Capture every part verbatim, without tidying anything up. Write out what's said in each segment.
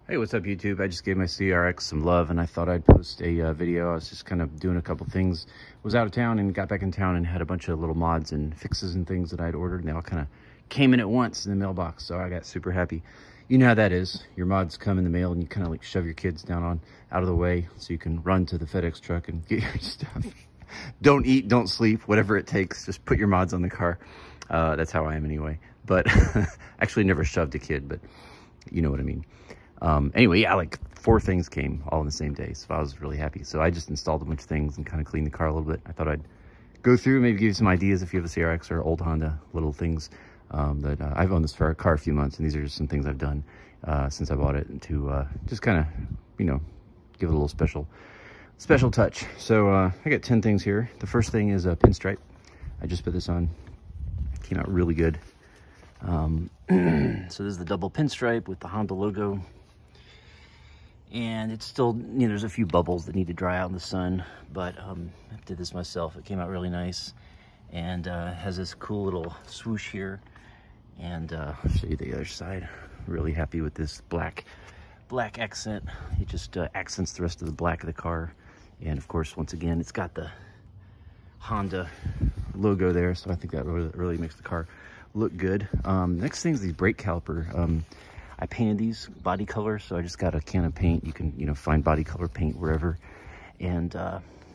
Hey, what's up YouTube? I just gave my C R X some love and I thought I'd post a uh, video. I was just kind of doing a couple things. Was out of town and got back in town and had a bunch of little mods and fixes and things that I'd ordered, and they all kind of came in at once in the mailbox, so I got super happy. You know how that is. Your mods come in the mail and you kind of like shove your kids down on out of the way so you can run to the FedEx truck and get your stuff. Don't eat, don't sleep, whatever it takes. Just put your mods on the car. Uh, that's how I am anyway. But actually never shoved a kid, but you know what I mean. Um, anyway, yeah, like four things came all in the same day, so I was really happy. So I just installed a bunch of things and kind of cleaned the car a little bit. I thought I'd go through, maybe give you some ideas if you have a C R X or old Honda, little things um, that uh, I've owned this car a few months, and these are just some things I've done uh, since I bought it to uh, just kind of, you know, give it a little special, special touch. So uh, I got ten things here. The first thing is a pinstripe. I just put this on. Came out really good. Um, so this is the double pinstripe with the Honda logo. And it's still, you know, there's a few bubbles that need to dry out in the sun, but um, I did this myself. It came out really nice, and uh, has this cool little swoosh here. And uh, I'll show you the other side. Really happy with this black, black accent. It just uh, accents the rest of the black of the car. And of course, once again, it's got the Honda logo there, so I think that really, really makes the car look good. Um, next thing is the brake caliper. Um, I painted these body color, so I just got a can of paint. You can, you know, find body color paint wherever. And uh,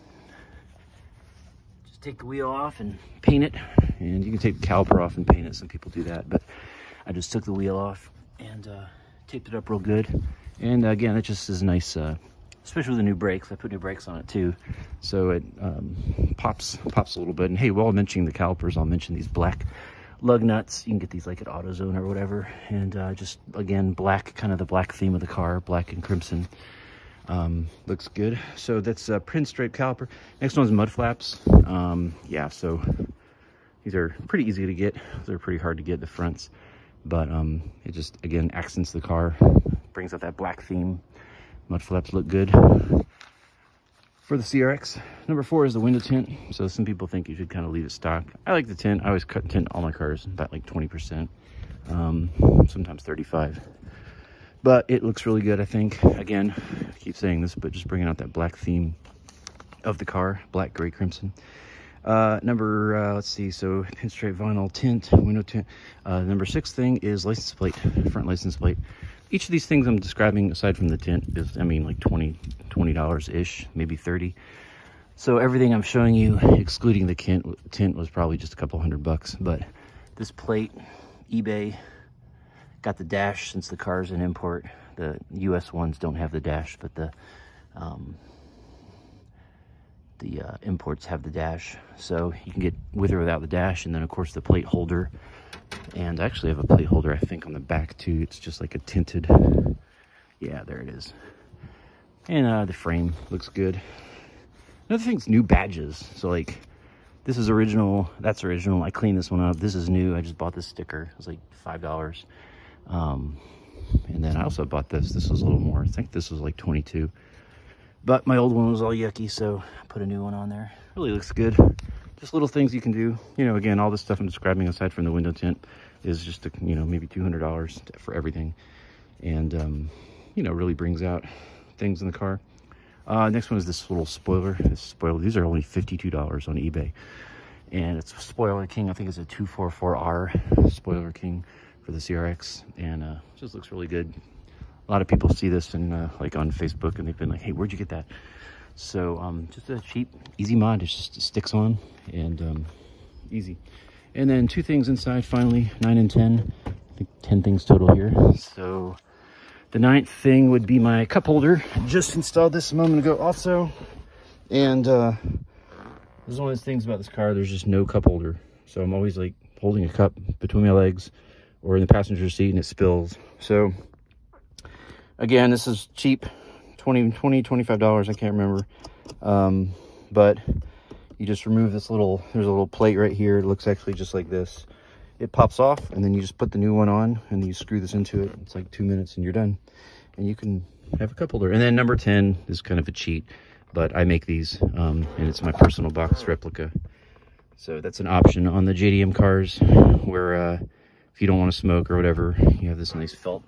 just take the wheel off and paint it. And you can take the caliper off and paint it. Some people do that, but I just took the wheel off and uh, taped it up real good. And uh, again, it just is nice, uh, especially with the new brakes. I put new brakes on it too, so it um, pops pops a little bit. And hey, while mentioning the calipers, I'll mention these black lug nuts. You can get these like at Autozone or whatever. And uh, just, again, black, kind of the black theme of the car, black and crimson. Um, looks good. So that's a pinstripe caliper. Next one's mud flaps. Um, yeah, so these are pretty easy to get. They're pretty hard to get, the fronts. But um, it just, again, accents the car. Brings out that black theme. Mud flaps look good. For the C R X, number four is the window tint. So some people think you should kind of leave it stock. I like the tint. I always cut tint all my cars, about like twenty percent, um, sometimes thirty-five. But it looks really good, I think. Again, I keep saying this, but just bringing out that black theme of the car, black, gray, crimson. Uh, number, uh, let's see, so pinstripe vinyl tint, window tint. Uh, number six thing is license plate, front license plate. Each of these things I'm describing, aside from the tint, is, I mean, like twenty dollars-ish, maybe thirty. So everything I'm showing you, excluding the tint, tint was probably just a couple hundred bucks. But this plate, eBay, got the dash since the car's an import. The U S ones don't have the dash, but the um, the uh, imports have the dash. So you can get with or without the dash, and then of course the plate holder. And I actually have a plate holder, I think, on the back too. It's just like a tinted, yeah, there it is. And uh, the frame looks good. Another thing's new badges. So like, this is original, that's original. I cleaned this one up. This is new. I just bought this sticker. It was like five dollars. Um, and then I also bought this. This was a little more. I think this was like twenty-two. But my old one was all yucky, so I put a new one on there. Really looks good. Just little things you can do. You know, again, all this stuff I'm describing, aside from the window tint, is just, a, you know, maybe two hundred dollars for everything. And, um, you know, really brings out things in the car. Uh, next one is this little spoiler. This spoiler. These are only fifty-two dollars on eBay. And it's a Spoiler King. I think it's a two forty-four R Spoiler King for the C R X. And uh, just looks really good. A lot of people see this in, uh, like on Facebook, and they've been like, hey, where'd you get that? So um, just a cheap, easy mod. It just sticks on and um, easy. And then two things inside, finally, nine and ten. I think ten things total here. So the ninth thing would be my cup holder. I just installed this a moment ago also. And uh, this is one of the things about this car. There's just no cup holder. So I'm always like holding a cup between my legs or in the passenger seat, and it spills. So again, this is cheap. twenty, twenty-five dollars, I can't remember. Um, but you just remove this little, there's a little plate right here. It looks actually just like this. It pops off, and then you just put the new one on, and you screw this into it. It's like two minutes, and you're done. And you can have a cup holder. And then number ten is kind of a cheat, but I make these, um, and it's my personal box replica. So that's an option on the J D M cars, where uh, if you don't want to smoke or whatever, you have this nice felt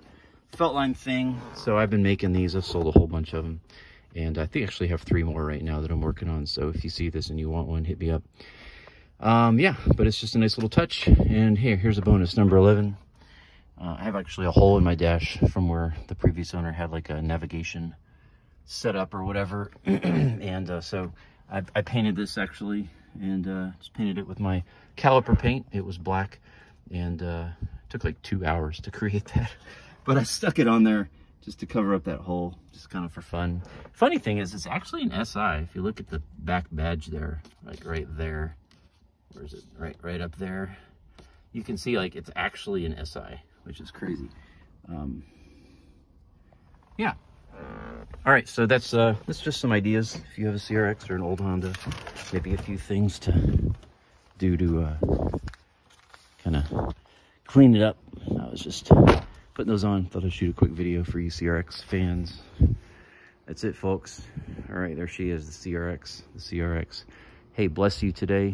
felt line thing. So I've been making these. I've sold a whole bunch of them. And I think I actually have three more right now that I'm working on. So if you see this and you want one, hit me up. Um, yeah, but it's just a nice little touch. And here, here's a bonus, number eleven. Uh, I have actually a hole in my dash from where the previous owner had like a navigation setup or whatever. and uh, so I, I painted this actually, and uh, just painted it with my caliper paint. It was black, and uh, it took like two hours to create that. But I stuck it on there just to cover up that hole, just kind of for fun. Funny thing is, it's actually an S I. If you look at the back badge there, like right there, where is it? Right, right up there. You can see like it's actually an S I, which is crazy. Um, yeah. All right, so that's uh, that's just some ideas. If you have a C R X or an old Honda, maybe a few things to do to uh, kind of clean it up. I was just putting those on. Thought I'd shoot a quick video for you C R X fans. That's it, folks. All right, there she is, the C R X, the C R X. Hey, bless you today.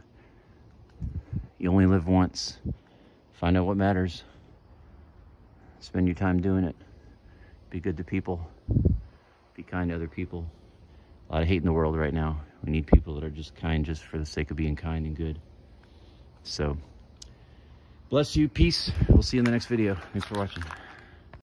You only live once. Find out what matters. Spend your time doing it. Be good to people. Be kind to other people. A lot of hate in the world right now. We need people that are just kind just for the sake of being kind and good. So, bless you. Peace. We'll see you in the next video. Thanks for watching.